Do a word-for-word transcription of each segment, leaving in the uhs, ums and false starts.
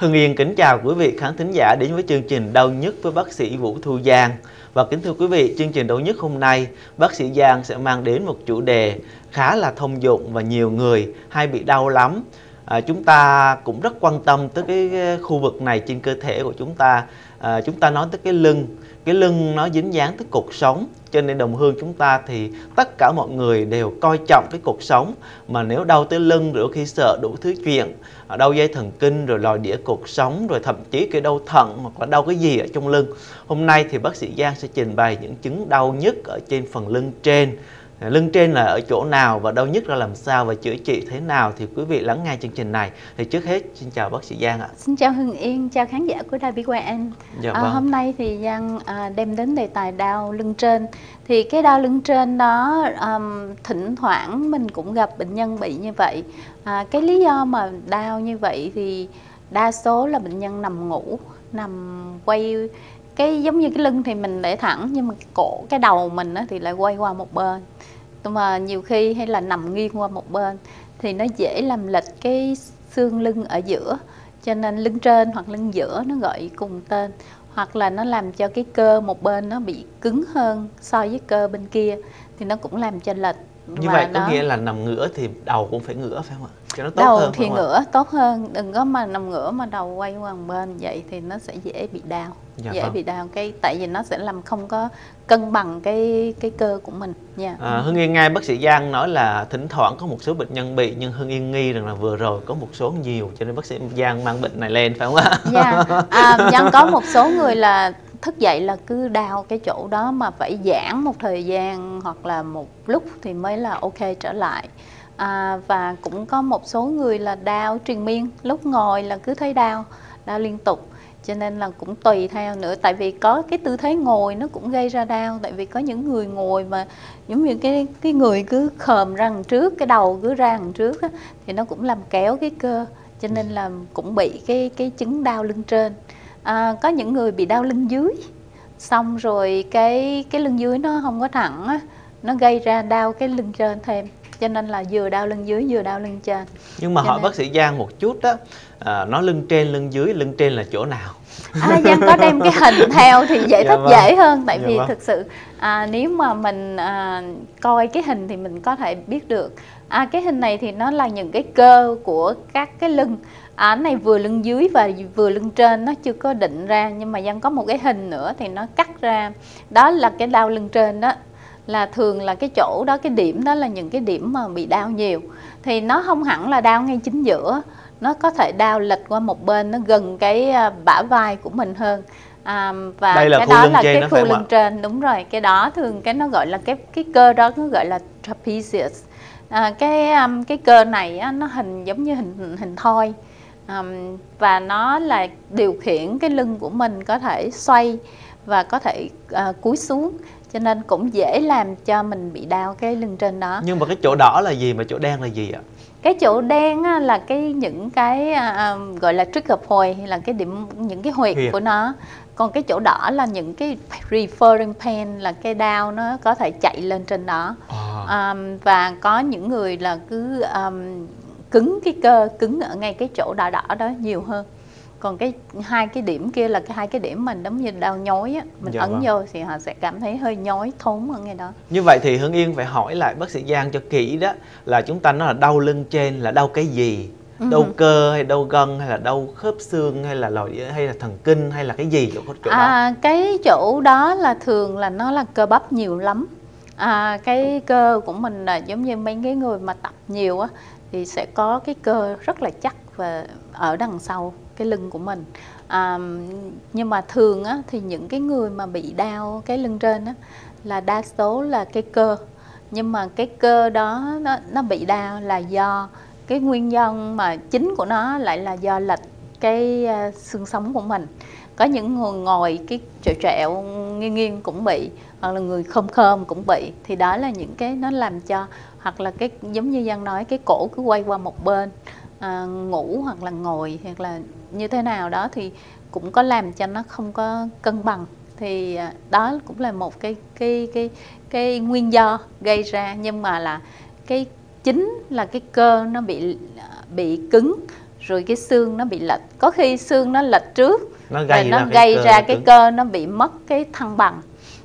Hưng Yên kính chào quý vị khán thính giả đến với chương trình Đau Nhức với bác sĩ Vũ Thu Giang. Và kính thưa quý vị, chương trình Đau Nhức hôm nay, bác sĩ Giang sẽ mang đến một chủ đề khá là thông dụng và nhiều người hay bị đau lắm. À, chúng ta cũng rất quan tâm tới cái khu vực này trên cơ thể của chúng ta. À, chúng ta nói tới cái lưng, cái lưng nó dính dáng tới cột sống. Cho nên đồng hương chúng ta thì tất cả mọi người đều coi trọng cái cột sống. Mà nếu đau tới lưng rồi đôi khi sợ đủ thứ chuyện, đau dây thần kinh rồi lòi đĩa cột sống, rồi thậm chí cái đau thận hoặc là đau cái gì ở trong lưng. Hôm nay thì bác sĩ Giang sẽ trình bày những chứng đau nhức ở trên phần lưng trên. Lưng trên là ở chỗ nào và đau nhức ra làm sao và chữa trị thế nào thì quý vị lắng nghe chương trình này. Thì trước hết xin chào bác sĩ Giang ạ. Xin chào Hưng Yên, chào khán giả của Đài Bỉ Quang. Dạ à, vâng. Hôm nay thì Giang à, đem đến đề tài đau lưng trên. Thì cái đau lưng trên đó um, thỉnh thoảng mình cũng gặp bệnh nhân bị như vậy. à, Cái lý do mà đau như vậy thì đa số là bệnh nhân nằm ngủ, nằm quay cái giống như cái lưng thì mình để thẳng, nhưng mà cái cổ, cái đầu mình á, thì lại quay qua một bên. Mà nhiều khi hay là nằm nghiêng qua một bên thì nó dễ làm lệch cái xương lưng ở giữa, cho nên lưng trên hoặc lưng giữa nó gọi cùng tên, hoặc là nó làm cho cái cơ một bên nó bị cứng hơn so với cơ bên kia thì nó cũng làm cho lệch. Như vậy có nghĩa là nằm ngửa thì đầu cũng phải ngửa phải không ạ? Cho nó tốt đầu hơn, thì ngửa tốt hơn, đừng có mà nằm ngửa mà đầu quay qua một bên vậy thì nó sẽ dễ bị đau. Dạ dễ vâng. bị đau cái tại vì nó sẽ làm không có cân bằng cái cái cơ của mình nha. À, Hưng Yên nghe bác sĩ Giang nói là thỉnh thoảng có một số bệnh nhân bị, nhưng Hưng Yên nghi rằng là vừa rồi có một số nhiều, cho nên bác sĩ Giang mang bệnh này lên phải không ạ? Dạ, à, Giang có một số người là thức dậy là cứ đau cái chỗ đó mà phải giãn một thời gian hoặc là một lúc thì mới là ok trở lại. À, và cũng có một số người là đau triền miên, lúc ngồi là cứ thấy đau, đau liên tục. Cho nên là cũng tùy theo nữa, tại vì có cái tư thế ngồi nó cũng gây ra đau. Tại vì có những người ngồi mà giống như cái cái người cứ khòm ra đằng trước, cái đầu cứ ra đằng trước á, thì nó cũng làm kéo cái cơ, cho nên là cũng bị cái cái chứng đau lưng trên. À, có những người bị đau lưng dưới, xong rồi cái cái lưng dưới nó không có thẳng á, nó gây ra đau cái lưng trên thêm, cho nên là vừa đau lưng dưới vừa đau lưng trên. Nhưng mà cho hỏi nên... bác sĩ Giang một chút đó, à, nói lưng trên lưng dưới, lưng trên là chỗ nào? À, Giang có đem cái hình theo thì giải Dạ thích vâng. dễ hơn, tại Dạ vì vâng. thực sự à, nếu mà mình à, coi cái hình thì mình có thể biết được. À, cái hình này thì nó là những cái cơ của các cái lưng. À, này vừa lưng dưới và vừa lưng trên, nó chưa có định ra, nhưng mà Giang có một cái hình nữa thì nó cắt ra. Đó là cái đau lưng trên đó, là thường là cái chỗ đó, cái điểm đó là những cái điểm mà bị đau nhiều. Thì nó không hẳn là đau ngay chính giữa, nó có thể đau lệch qua một bên, nó gần cái bả vai của mình hơn. À, và Đây là cái khu đó lưng là trên cái đó khu phải không lưng ạ? trên, đúng rồi. Cái đó thường cái nó gọi là cái cái cơ đó nó gọi là trapezius. À, cái um, cái cơ này á, nó hình giống như hình hình thoi. Um, và nó là điều khiển cái lưng của mình có thể xoay và có thể uh, cúi xuống, cho nên cũng dễ làm cho mình bị đau cái lưng trên đó. Nhưng mà cái chỗ đỏ là gì mà chỗ đen là gì ạ? Cái chỗ đen á, là cái những cái à, gọi là trigger point, hay là cái điểm, những cái huyệt, huyệt của nó. Còn cái chỗ đỏ là những cái referring pain, là cái đau nó có thể chạy lên trên đó. À. À, và có những người là cứ um, cứng cái cơ, cứng ở ngay cái chỗ đỏ đỏ đó nhiều hơn. Còn cái hai cái điểm kia là cái hai cái điểm mình giống như đau nhói á, mình dạ ấn vâng. vô thì họ sẽ cảm thấy hơi nhói thốn ở ngay đó. Như vậy thì Hưng Yên phải hỏi lại bác sĩ Giang cho kỹ đó, là chúng ta nói là đau lưng trên là đau cái gì? Ừ. Đau cơ hay đau gân hay là đau khớp xương hay là lòi đĩa hay là thần kinh hay là cái gì chỗ, chỗ à, đó? Cái chỗ đó là thường là nó là cơ bắp nhiều lắm. À, cái cơ của mình là giống như mấy cái người mà tập nhiều á thì sẽ có cái cơ rất là chắc và ở đằng sau cái lưng của mình. À, nhưng mà thường á, thì những cái người mà bị đau cái lưng trên á, là đa số là cái cơ. Nhưng mà cái cơ đó nó, nó bị đau là do cái nguyên nhân mà chính của nó lại là do lệch cái uh, xương sống của mình. Có những người ngồi cái trẹo trẹo nghiêng nghiêng cũng bị, hoặc là người khom khom cũng bị. Thì đó là những cái nó làm cho, hoặc là cái giống như Giang nói, cái cổ cứ quay qua một bên, à, ngủ hoặc là ngồi hoặc là như thế nào đó thì cũng có làm cho nó không có cân bằng. Thì đó cũng là một cái cái cái cái nguyên do gây ra, nhưng mà là cái chính là cái cơ nó bị bị cứng, rồi cái xương nó bị lệch, có khi xương nó lệch trước nó gây nó ra gây cái ra cơ cái cứng. cơ nó bị mất cái thăng bằng,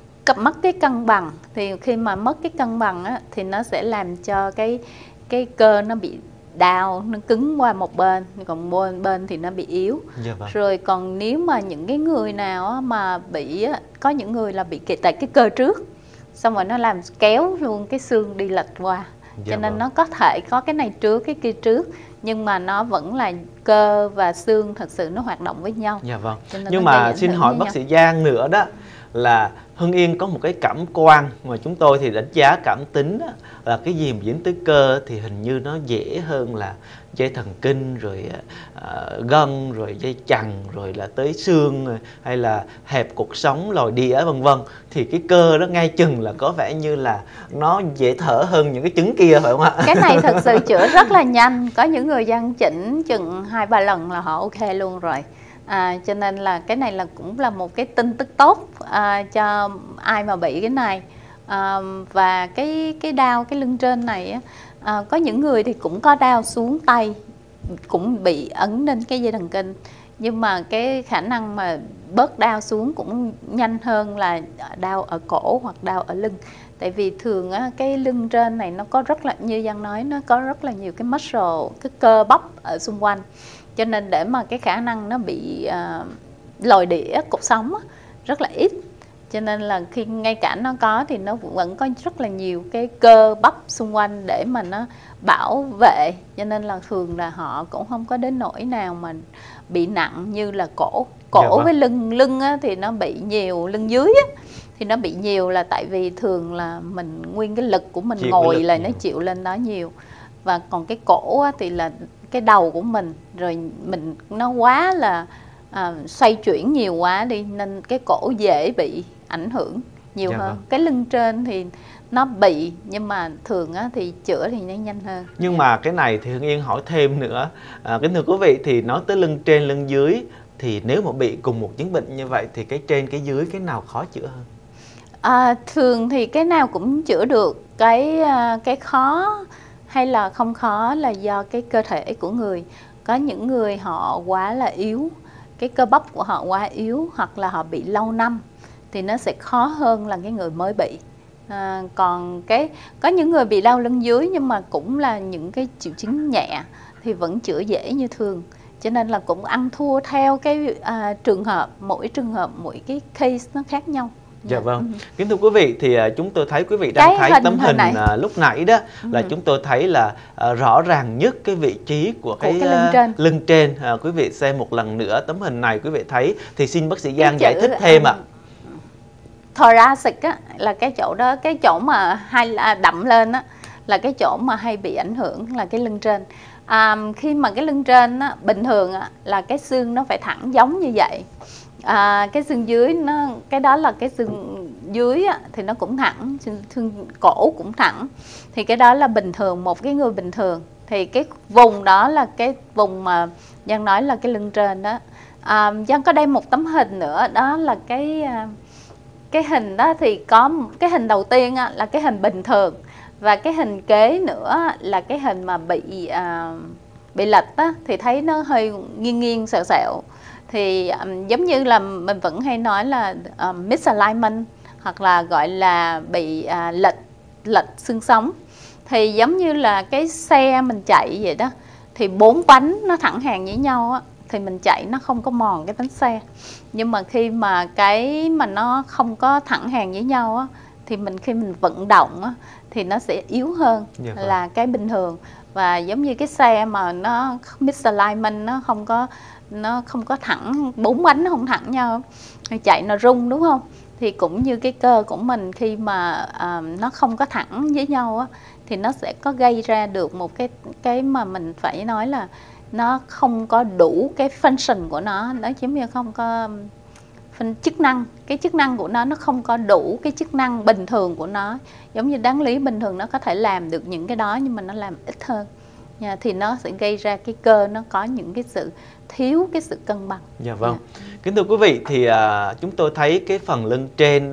mất cái cân bằng. Thì khi mà mất cái cân bằng á, thì nó sẽ làm cho cái cái cơ nó bị đau, nó cứng qua một bên, còn bên bên thì nó bị yếu. Dạ vâng. Rồi còn nếu mà những cái người nào á, mà bị á, có những người là bị kẹt tại cái cơ trước, xong rồi nó làm kéo luôn cái xương đi lệch qua. Dạ Cho nên vâng. nó có thể có cái này trước cái kia trước, nhưng mà nó vẫn là cơ và xương thật sự nó hoạt động với nhau. Dạ vâng. Cho nên Nhưng nó gây mà ảnh xin hưởng hỏi với bác nhau. sĩ Giang nữa đó, là Hưng Yên có một cái cảm quan mà chúng tôi thì đánh giá cảm tính đó, là cái gì mà dính tới cơ thì hình như nó dễ hơn là dây thần kinh, rồi uh, gân, rồi dây chằng, rồi là tới xương, hay là hẹp cột sống, lồi đĩa vân vân. Thì cái cơ đó ngay chừng là có vẻ như là nó dễ thở hơn những cái chứng kia, phải không ạ? Cái này thật sự chữa rất là nhanh, có những người dân chỉnh chừng hai ba lần là họ ok luôn rồi. À, cho nên là cái này là cũng là một cái tin tức tốt à, cho ai mà bị cái này. À, và cái cái đau cái lưng trên này á, à, có những người thì cũng có đau xuống tay, cũng bị ấn lên cái dây thần kinh, nhưng mà cái khả năng mà bớt đau xuống cũng nhanh hơn là đau ở cổ hoặc đau ở lưng. Tại vì thường á, cái lưng trên này nó có rất là, như Giang nói, nó có rất là nhiều cái muscle, cái cơ bắp ở xung quanh. Cho nên để mà cái khả năng nó bị uh, lồi đĩa cột sống á, rất là ít. Cho nên là khi ngay cả nó có thì nó vẫn có rất là nhiều cái cơ bắp xung quanh để mà nó bảo vệ. Cho nên là thường là họ cũng không có đến nỗi nào mà bị nặng như là cổ. Cổ Dạ vâng. với lưng, lưng á, thì nó bị nhiều, lưng dưới á, thì nó bị nhiều là tại vì thường là mình nguyên cái lực của mình Chịu ngồi lực là nhiều. nó chịu lên đó nhiều. Và còn cái cổ á, thì là cái đầu của mình, rồi mình nó quá là à, xoay chuyển nhiều quá đi, nên cái cổ dễ bị ảnh hưởng nhiều Dạ hơn. vâng. Cái lưng trên thì nó bị, nhưng mà thường á, thì chữa thì nó nhanh hơn. Nhưng mà cái này thì Hưng Yên hỏi thêm nữa, à, kính thưa quý vị, thì nói tới lưng trên lưng dưới, thì nếu mà bị cùng một chứng bệnh như vậy thì cái trên cái dưới cái nào khó chữa hơn? À, thường thì cái nào cũng chữa được. Cái cái khó hay là không khó là do cái cơ thể của người. Có những người họ quá là yếu, cái cơ bắp của họ quá yếu, hoặc là họ bị lâu năm thì nó sẽ khó hơn là cái người mới bị. À, còn cái có những người bị đau lưng dưới nhưng mà cũng là những cái triệu chứng nhẹ thì vẫn chữa dễ như thường. Cho nên là cũng ăn thua theo cái à, trường hợp, mỗi trường hợp, mỗi cái case nó khác nhau. Dạ vâng. Kính thưa quý vị, thì uh, chúng tôi thấy quý vị đang Cái thấy hình tấm hồi hình nãy. uh, lúc nãy đó, là Ừ. chúng tôi thấy là uh, rõ ràng nhất cái vị trí của, Của cái, cái lưng uh, trên. lưng trên. Uh, quý vị xem một lần nữa tấm hình này, quý vị thấy thì xin bác sĩ Giang Cái giải chữ, thích thêm ạ. um, Thoracic á, là cái chỗ đó, cái chỗ mà hay là đậm lên á, là cái chỗ mà hay bị ảnh hưởng là cái lưng trên. À, khi mà cái lưng trên á, bình thường á, là cái xương nó phải thẳng giống như vậy. À, cái xương dưới nó, cái đó là cái xương dưới á, thì nó cũng thẳng, xương cổ cũng thẳng. Thì cái đó là bình thường, một cái người bình thường. Thì cái vùng đó là cái vùng mà Giang nói là cái lưng trên đó. À, Giang có đây một tấm hình nữa, đó là cái cái hình đó thì có cái hình đầu tiên á, là cái hình bình thường, và cái hình kế nữa là cái hình mà bị à, bị lệch á, thì thấy nó hơi nghiêng nghiêng sẹo sẹo. Thì um, giống như là mình vẫn hay nói là um, misalignment, hoặc là gọi là bị uh, lệch lệch xương sống. Thì giống như là cái xe mình chạy vậy đó, thì bốn bánh nó thẳng hàng với nhau á, thì mình chạy nó không có mòn cái bánh xe. Nhưng mà khi mà cái mà nó không có thẳng hàng với nhau á, thì mình khi mình vận động á, thì nó sẽ yếu hơn. Dạ vâng. Là cái bình thường. Và giống như cái xe mà nó misalignment, nó không có nó không có thẳng, bốn bánh nó không thẳng nhau, chạy nó rung, đúng không? Thì cũng như cái cơ của mình khi mà uh, nó không có thẳng với nhau á, thì nó sẽ có gây ra được một cái cái mà mình phải nói là nó không có đủ cái function của nó, nó giống như không có phần chức năng, cái chức năng của nó nó không có đủ cái chức năng bình thường của nó. Giống như đáng lý bình thường nó có thể làm được những cái đó, nhưng mà nó làm ít hơn. Nha, thì nó sẽ gây ra cái cơ nó có những cái sự thiếu cái sự cân bằng. Dạ vâng. Dạ. Kính thưa quý vị, thì uh, chúng tôi thấy cái phần lưng trên đó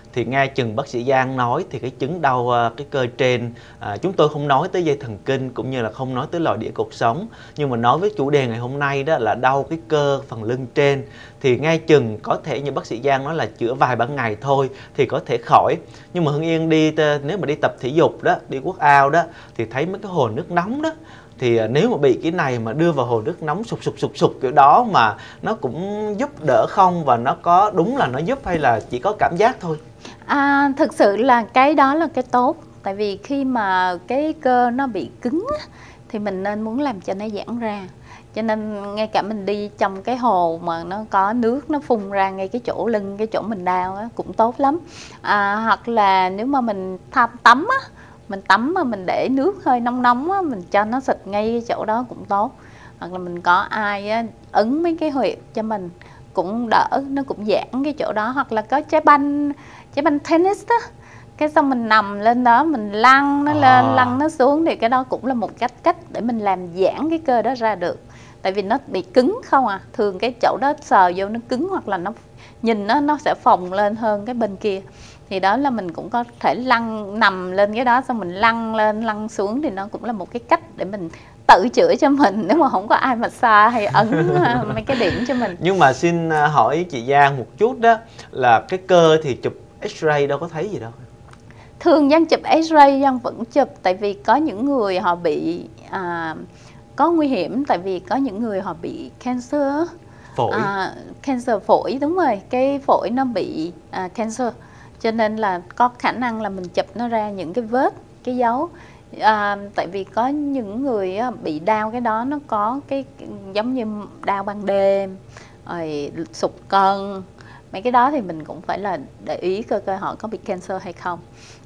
thì nghe chừng bác sĩ Giang nói thì cái chứng đau à, cái cơ trên, à, chúng tôi không nói tới dây thần kinh cũng như là không nói tới lòi đĩa cột sống, nhưng mà nói với chủ đề ngày hôm nay đó là đau cái cơ phần lưng trên, thì nghe chừng có thể như bác sĩ Giang nói là chữa vài ba ngày thôi thì có thể khỏi. Nhưng mà Hưng Yên đi, nếu mà đi tập thể dục đó, đi workout đó, thì thấy mấy cái hồ nước nóng đó, thì nếu mà bị cái này mà đưa vào hồ nước nóng sục sục sục sục kiểu đó mà nó cũng giúp đỡ không, và nó có đúng là nó giúp hay là chỉ có cảm giác thôi? À, thực sự là cái đó là cái tốt, tại vì khi mà cái cơ nó bị cứng thì mình nên muốn làm cho nó giãn ra. Cho nên ngay cả mình đi trong cái hồ mà nó có nước nó phun ra ngay cái chỗ lưng, cái chỗ mình đau á, cũng tốt lắm. À, hoặc là nếu mà mình tham tắm á, mình tắm mà mình để nước hơi nóng nóng á, mình cho nó xịt ngay cái chỗ đó cũng tốt. Hoặc là mình có ai á, ấn mấy cái huyệt cho mình cũng đỡ, nó cũng giãn cái chỗ đó. Hoặc là có trái banh, trái banh tennis á, cái xong mình nằm lên đó mình lăn nó lên, à. lăn nó xuống, thì cái đó cũng là một cách cách để mình làm giãn cái cơ đó ra được. Tại vì nó bị cứng không à, thường cái chỗ đó sờ vô nó cứng, hoặc là nó nhìn nó nó sẽ phồng lên hơn cái bên kia. Thì đó là mình cũng có thể lăn, nằm lên cái đó xong mình lăn lên lăn xuống, thì nó cũng là một cái cách để mình tự chữa cho mình nếu mà không có ai massage hay ấn mấy cái điểm cho mình. Nhưng mà xin hỏi chị Giang một chút đó, là cái cơ thì chụp X-ray đâu có thấy gì đâu. Thường Giang chụp X-ray Giang vẫn chụp, tại vì có những người họ bị à, có nguy hiểm, tại vì có những người họ bị cancer phổi, à, cancer phổi, đúng rồi, cái phổi nó bị à, cancer, cho nên là có khả năng là mình chụp nó ra những cái vết, cái dấu. À, tại vì có những người á, bị đau cái đó nó có cái giống như đau ban đêm, rồi sụt cân, mấy cái đó thì mình cũng phải là để ý cơ cơ họ có bị cancer hay không.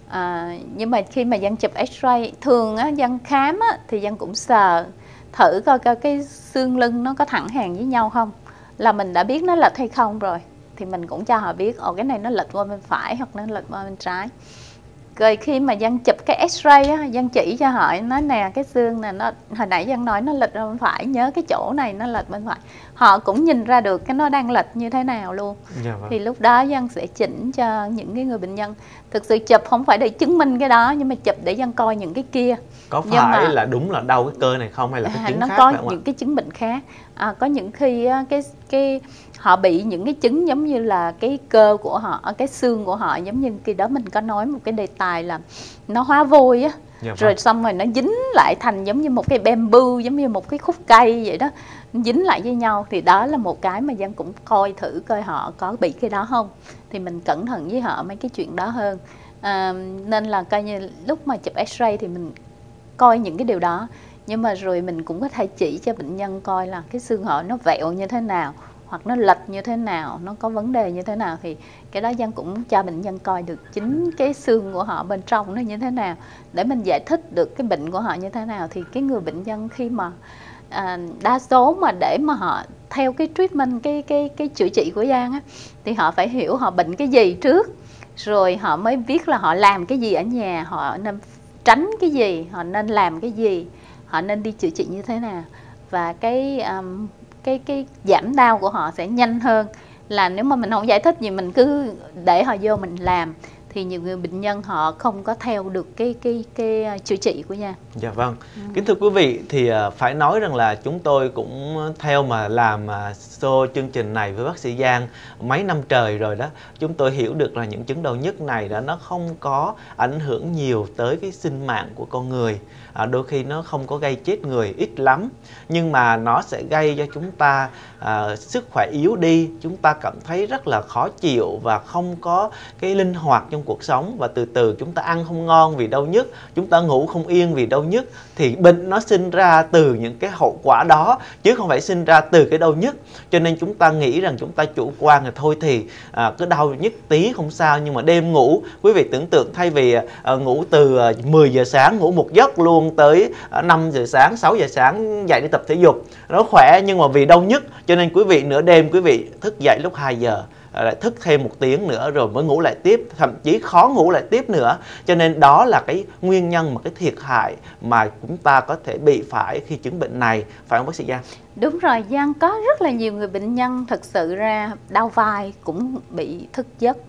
À, nhưng mà khi mà Giang chụp X-ray, thường á, Giang khám á, thì Giang cũng sờ thử coi coi cái xương lưng nó có thẳng hàng với nhau không, là mình đã biết nó lệch hay không rồi, thì mình cũng cho họ biết ồ cái này nó lệch qua bên phải hoặc nó lệch qua bên trái. Rồi khi mà Giang chụp cái X-ray á, Giang chỉ cho họ, nói nè cái xương này nó hồi nãy Giang nói nó lệch ra bên phải, nhớ cái chỗ này nó lệch bên phải, họ cũng nhìn ra được cái nó đang lệch như thế nào luôn. Dạ vâng. Thì lúc đó Giang sẽ chỉnh cho những cái người bệnh nhân. Thực sự chụp không phải để chứng minh cái đó, nhưng mà chụp để Giang coi những cái kia có phải mà, là đúng là đau cái cơ này không, hay là cái chứng nó khác có những cái chứng bệnh khác. À, có những khi á, cái cái họ bị những cái chứng giống như là cái cơ của họ, cái xương của họ, giống như khi đó mình có nói một cái đề tài là nó hóa vôi á, dạ, rồi xong rồi nó dính lại thành giống như một cái bamboo, giống như một cái khúc cây vậy đó, dính lại với nhau. Thì đó là một cái mà Giang cũng coi thử coi họ có bị cái đó không, thì mình cẩn thận với họ mấy cái chuyện đó hơn. À, nên là coi như lúc mà chụp X-ray thì mình coi những cái điều đó, nhưng mà rồi mình cũng có thể chỉ cho bệnh nhân coi là cái xương họ nó vẹo như thế nào, hoặc nó lệch như thế nào, nó có vấn đề như thế nào, thì cái đó Giang cũng cho bệnh nhân coi được chính cái xương của họ bên trong nó như thế nào, để mình giải thích được cái bệnh của họ như thế nào. Thì cái người bệnh nhân khi mà à, đa số mà để mà họ theo cái treatment, cái cái cái chữa trị của Giang á, thì họ phải hiểu họ bệnh cái gì trước, rồi họ mới biết là họ làm cái gì ở nhà, họ nên tránh cái gì, họ nên làm cái gì, họ nên đi chữa trị như thế nào, và cái um, cái cái giảm đau của họ sẽ nhanh hơn là nếu mà mình không giải thích gì, mình cứ để họ vô mình làm, thì nhiều người bệnh nhân họ không có theo được cái cái cái, cái chữa trị của Giang. Dạ vâng. Ừ. Kính thưa quý vị, thì phải nói rằng là chúng tôi cũng theo mà làm show chương trình này với bác sĩ Giang mấy năm trời rồi đó. Chúng tôi hiểu được là những chứng đau nhức này đó nó không có ảnh hưởng nhiều tới cái sinh mạng của con người. À, đôi khi nó không có gây chết người, ít lắm, nhưng mà nó sẽ gây cho chúng ta à, sức khỏe yếu đi, chúng ta cảm thấy rất là khó chịu và không có cái linh hoạt trong cuộc sống, và từ từ chúng ta ăn không ngon vì đau nhức, chúng ta ngủ không yên vì đau nhức. Thì bệnh nó sinh ra từ những cái hậu quả đó, chứ không phải sinh ra từ cái đau nhức. Cho nên chúng ta nghĩ rằng chúng ta chủ quan là thôi thì à, cứ đau nhức tí không sao, nhưng mà đêm ngủ, quý vị tưởng tượng thay vì à, ngủ từ à, mười giờ sáng ngủ một giấc luôn tới à, năm giờ sáng, sáu giờ sáng dậy đi tập thể dục, nó khỏe, nhưng mà vì đau nhức cho nên quý vị nửa đêm quý vị thức dậy lúc hai giờ, lại thức thêm một tiếng nữa rồi mới ngủ lại tiếp, thậm chí khó ngủ lại tiếp nữa. Cho nên đó là cái nguyên nhân mà cái thiệt hại mà chúng ta có thể bị phải khi chứng bệnh này, phải không bác sĩ Giang? Đúng rồi, Giang có rất là nhiều người bệnh nhân thật sự ra đau vai cũng bị thức giấc,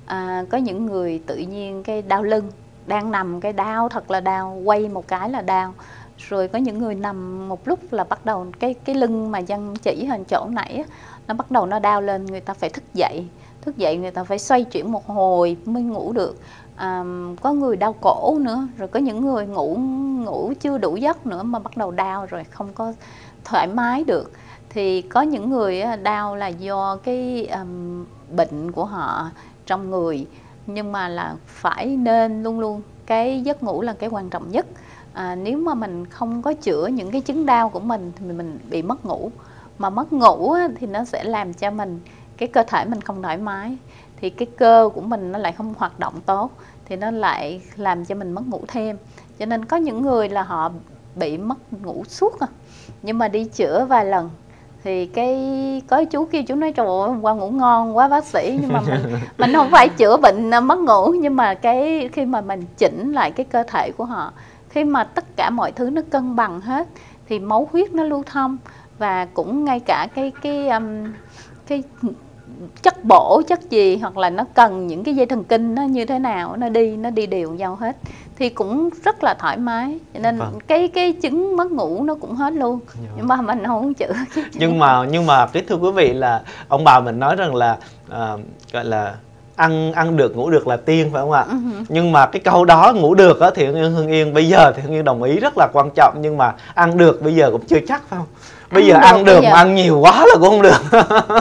À, có những người tự nhiên cái đau lưng, đang nằm cái đau thật là đau, quay một cái là đau. Rồi có những người nằm một lúc là bắt đầu cái cái lưng mà Giang chỉ hình chỗ nãy á, nó bắt đầu nó đau lên, người ta phải thức dậy. Thức dậy người ta phải xoay chuyển một hồi mới ngủ được. À, có người đau cổ nữa, rồi có những người ngủ ngủ chưa đủ giấc nữa mà bắt đầu đau rồi không có thoải mái được. Thì có những người đau là do cái um, bệnh của họ trong người, nhưng mà là phải nên luôn luôn cái giấc ngủ là cái quan trọng nhất. À, nếu mà mình không có chữa những cái chứng đau của mình thì mình bị mất ngủ, mà mất ngủ á, thì nó sẽ làm cho mình cái cơ thể mình không thoải mái, thì cái cơ của mình nó lại không hoạt động tốt, thì nó lại làm cho mình mất ngủ thêm. Cho nên có những người là họ bị mất ngủ suốt à, nhưng mà đi chữa vài lần thì cái có chú kia chú nói trời ơi hôm qua ngủ ngon quá bác sĩ, nhưng mà mình mình không phải chữa bệnh mất ngủ, nhưng mà cái khi mà mình chỉnh lại cái cơ thể của họ, khi mà tất cả mọi thứ nó cân bằng hết thì máu huyết nó lưu thông, và cũng ngay cả cái cái um, cái chất bổ chất gì, hoặc là nó cần những cái dây thần kinh nó như thế nào nó đi nó đi đều nhau hết, thì cũng rất là thoải mái. Cho nên vâng. cái cái chứng mất ngủ nó cũng hết luôn. Dạ. Nhưng mà mình không chữa. nhưng mà nhưng mà cái thưa quý vị là ông bà mình nói rằng là uh, gọi là ăn ăn được ngủ được là tiên, phải không ạ? Uh-huh. Nhưng mà cái câu đó ngủ được á, thì Hương Yên bây giờ thì Hương Yên đồng ý rất là quan trọng, nhưng mà ăn được bây giờ cũng chưa chắc, phải không? Bây ăn giờ ăn được giờ. Mà ăn nhiều quá là cũng không được.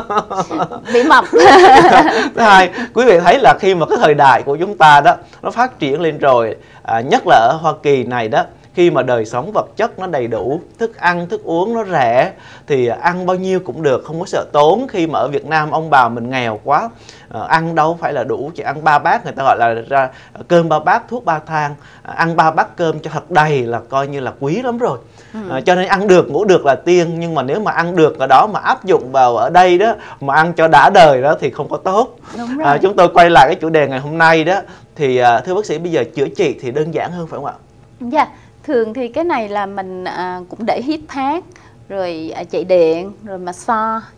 Bị mập. Thứ hai, quý vị thấy là khi mà cái thời đại của chúng ta đó nó phát triển lên rồi, à, nhất là ở Hoa Kỳ này đó, khi mà đời sống vật chất nó đầy đủ, thức ăn, thức uống nó rẻ, thì ăn bao nhiêu cũng được, không có sợ tốn. Khi mà ở Việt Nam ông bà mình nghèo quá, à, ăn đâu phải là đủ, chỉ ăn ba bát, người ta gọi là ra cơm ba bát, thuốc ba thang, à, ăn ba bát cơm cho thật đầy là coi như là quý lắm rồi. Ừ. À, cho nên ăn được, ngủ được là tiên, nhưng mà nếu mà ăn được ở đó mà áp dụng vào ở đây đó, mà ăn cho đã đời đó thì không có tốt. Đúng rồi. À, chúng tôi quay lại cái chủ đề ngày hôm nay đó, thì à, thưa bác sĩ, bây giờ chữa trị thì đơn giản hơn phải không ạ? Dạ. Yeah. Thường thì cái này là mình à, cũng để hít thác, rồi à, chạy điện, rồi massage,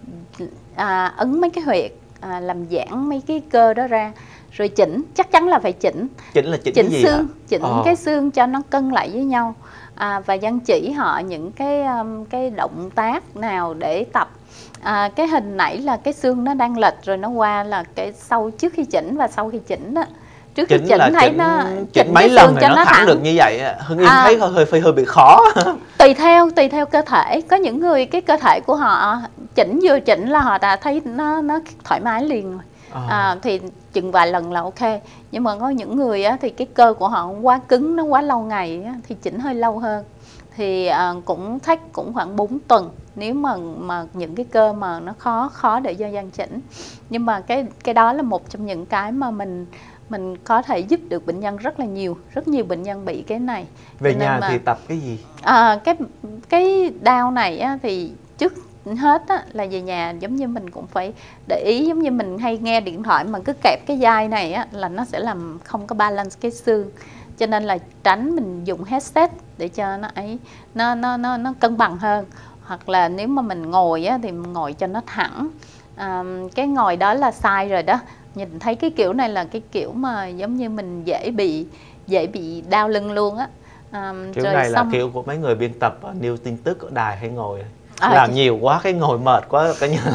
à, ấn mấy cái huyệt, à, làm giãn mấy cái cơ đó ra, rồi chỉnh, chắc chắn là phải chỉnh. Chỉnh là chỉnh, chỉnh cái gì xương, hả? chỉnh oh. cái xương cho nó cân lại với nhau. À, và Giang chỉ họ những cái um, cái động tác nào để tập. À, cái hình nãy là cái xương nó đang lệch, rồi nó qua là cái sau trước khi chỉnh và sau khi chỉnh đó. Trước chỉnh khi chỉnh là thấy chỉnh, nó chỉnh, chỉnh mấy lần thì cho nó, nó thẳng, thẳng được như vậy. Hương Yên à, thấy hơi hơi hơi bị khó. Tùy theo tùy theo cơ thể, có những người cái cơ thể của họ chỉnh vừa chỉnh là họ đã thấy nó nó thoải mái liền rồi. À. À, thì chừng vài lần là ok. Nhưng mà có những người á, thì cái cơ của họ quá cứng, nó quá lâu ngày á, thì chỉnh hơi lâu hơn. Thì à, cũng thách cũng khoảng bốn tuần nếu mà mà những cái cơ mà nó khó khó để cho Giang chỉnh. Nhưng mà cái cái đó là một trong những cái mà mình mình có thể giúp được bệnh nhân rất là nhiều, rất nhiều bệnh nhân bị cái này. Về nhà mà, thì tập cái gì? À, cái cái đau này á, thì trước hết á, là về nhà giống như mình cũng phải để ý, giống như mình hay nghe điện thoại mà cứ kẹp cái dây này á, là nó sẽ làm không có balance cái xương. Cho nên là tránh mình dùng headset để cho nó ấy nó nó nó nó cân bằng hơn. Hoặc là nếu mà mình ngồi á, thì mình ngồi cho nó thẳng. À, cái ngồi đó là sai rồi đó. Nhìn thấy cái kiểu này là cái kiểu mà giống như mình dễ bị dễ bị đau lưng luôn á. À, kiểu rồi này xong... là kiểu của mấy người biên tập news tin tức ở đài hay ngồi à, làm chị... nhiều quá cái ngồi mệt quá cái như...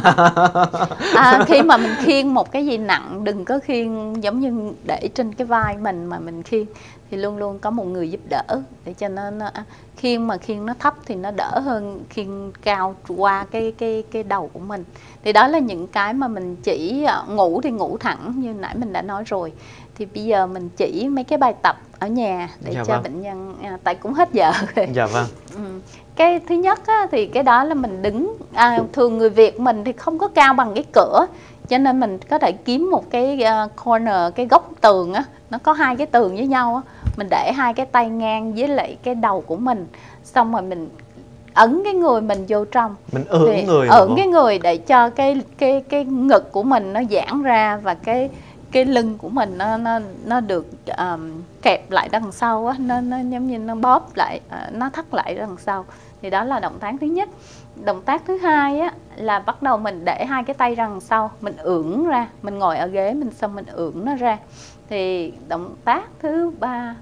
à, khi mà mình khiêng một cái gì nặng, đừng có khiêng giống như để trên cái vai mình mà mình khiêng, thì luôn luôn có một người giúp đỡ để cho nó, nó khiêng mà khiêng nó thấp thì nó đỡ hơn khiêng cao qua cái cái cái đầu của mình. Thì đó là những cái mà mình chỉ. Ngủ thì ngủ thẳng như nãy mình đã nói rồi. Thì bây giờ mình chỉ mấy cái bài tập ở nhà để dạ cho vâng. bệnh nhân, à, tại cũng hết giờ rồi. Dạ vâng. Ừ. Cái thứ nhất á, thì cái đó là mình đứng, à, thường người Việt mình thì không có cao bằng cái cửa, cho nên mình có thể kiếm một cái uh, corner, cái góc tường á, nó có hai cái tường với nhau á, mình để hai cái tay ngang với lại cái đầu của mình, xong rồi mình ấn cái người mình vô trong, mình ưỡn người ưỡn cái người để cho cái cái cái ngực của mình nó giãn ra, và cái cái lưng của mình nó nó nó được um, kẹp lại đằng sau á, nó nó giống như nó bóp lại, uh, nó thắt lại đằng sau. Thì đó là động tác thứ nhất. Động tác thứ hai á là bắt đầu mình để hai cái tay ra đằng sau, mình ưỡn ra, mình ngồi ở ghế mình xong mình ưỡn nó ra. Thì động tác thứ ba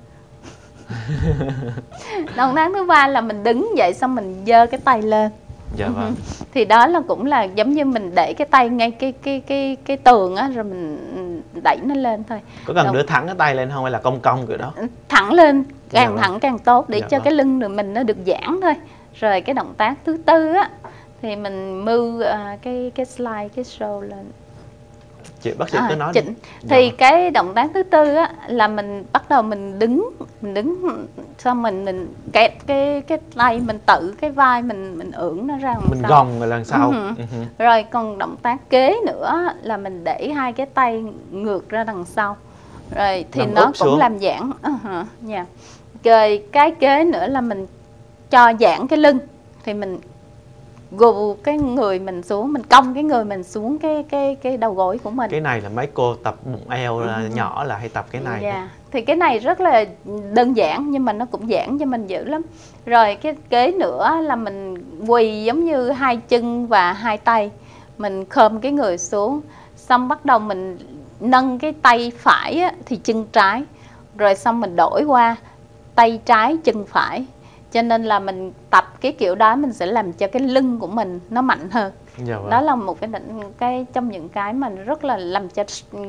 động tác thứ ba là mình đứng dậy xong mình giơ cái tay lên. Dạ vâng. Thì đó là cũng là giống như mình để cái tay ngay cái cái cái cái tường á, rồi mình đẩy nó lên thôi. Có cần Động... đưa thẳng cái tay lên không hay là cong cong kiểu đó? Thẳng lên, càng dạ thẳng vâng. càng tốt để dạ cho vâng. cái lưng của mình nó được giãn thôi. Rồi cái động tác thứ tư á thì mình move uh, cái cái slide cái show lên. Chị bác sĩ à, cứ nói chỉnh. Thì dạ. Cái động tác thứ tư á là mình bắt đầu mình đứng, mình đứng xong mình mình kẹp cái cái tay mình tự cái vai mình mình ưỡn nó ra mình sau. gồng rồi lần sau. Uh-huh. Uh-huh. Rồi còn động tác kế nữa là mình để hai cái tay ngược ra đằng sau. Rồi thì làm nó cũng xuống. Làm giãn. Uh-huh. Yeah. Rồi cái kế nữa là mình cho giãn cái lưng, thì mình gù cái người mình xuống, mình cong cái người mình xuống cái cái cái đầu gối của mình. Cái này là mấy cô tập bụng eo là ừ. nhỏ là hay tập cái này. Yeah. Thì cái này rất là đơn giản nhưng mà nó cũng giãn cho mình dữ lắm. Rồi cái kế nữa là mình quỳ giống như hai chân và hai tay, mình khom cái người xuống, xong bắt đầu mình nâng cái tay phải á, thì chân trái, rồi xong mình đổi qua tay trái chân phải. Cho nên là mình tập cái kiểu đó mình sẽ làm cho cái lưng của mình nó mạnh hơn. Dạ vâng. Đó là một cái định cái trong những cái mà rất là làm cho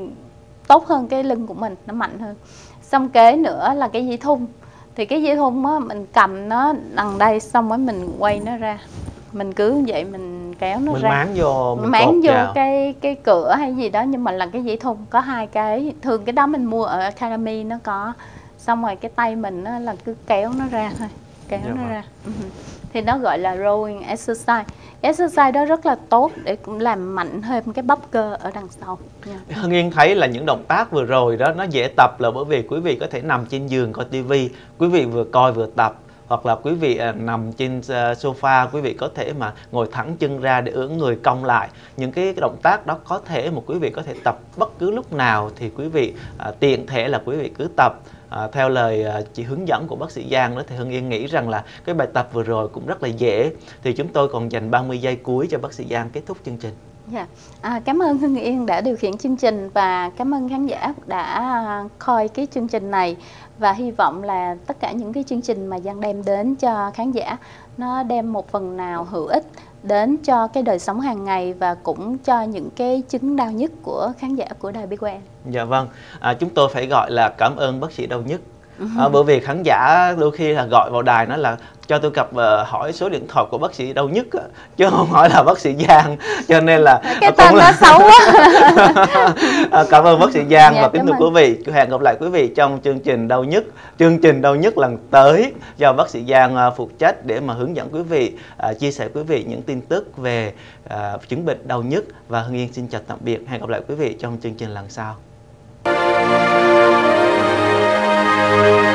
tốt hơn cái lưng của mình, nó mạnh hơn. Xong kế nữa là cái dây thun. Thì cái dây thun á mình cầm nó đằng đây, xong rồi mình quay nó ra. Mình cứ vậy mình kéo nó mình ra. Máng vô, mình máng vô vào. cái cái cửa hay gì đó, nhưng mà là cái dây thun có hai cái, thường cái đó mình mua ở Academy nó có. Xong rồi cái tay mình á, là cứ kéo nó ra thôi, kéo dạ nó vâng. ra. Thì nó gọi là rowing exercise. Cái exercise đó rất là tốt để cũng làm mạnh thêm cái bắp cơ ở đằng sau. Yeah. Hân Yên thấy là những động tác vừa rồi đó nó dễ tập là bởi vì quý vị có thể nằm trên giường coi tivi, quý vị vừa coi vừa tập. Hoặc là quý vị à, nằm trên uh, sofa, quý vị có thể mà ngồi thẳng chân ra để ưỡn người cong lại. Những cái, cái động tác đó có thể một quý vị có thể tập bất cứ lúc nào, thì quý vị à, tiện thể là quý vị cứ tập. À, theo lời à, chị hướng dẫn của bác sĩ Giang đó, thì Hân Yên nghĩ rằng là cái bài tập vừa rồi cũng rất là dễ. Thì chúng tôi còn dành ba mươi giây cuối cho bác sĩ Giang kết thúc chương trình. Yeah. À, cảm ơn Hân Yên đã điều khiển chương trình và cảm ơn khán giả đã coi cái chương trình này, và hy vọng là tất cả những cái chương trình mà Giang đem đến cho khán giả nó đem một phần nào hữu ích đến cho cái đời sống hàng ngày và cũng cho những cái chứng đau nhức của khán giả của Đài Big Quang. Dạ vâng, à, chúng tôi phải gọi là cảm ơn bác sĩ đau nhức. À, bởi vì khán giả đôi khi là gọi vào đài nói là cho tôi cập uh, hỏi số điện thoại của bác sĩ đau nhức chứ không hỏi là bác sĩ Giang, cho nên là cái tên nó xấu quá. À, cảm ơn bác sĩ Giang. Dạ, và kính thưa quý vị, hẹn gặp lại quý vị trong chương trình đau nhức chương trình đau nhức lần tới do bác sĩ Giang uh, phụ trách để mà hướng dẫn quý vị, uh, chia sẻ quý vị những tin tức về uh, chứng bệnh đau nhức. Và Hân Yên xin chào tạm biệt, hẹn gặp lại quý vị trong chương trình lần sau.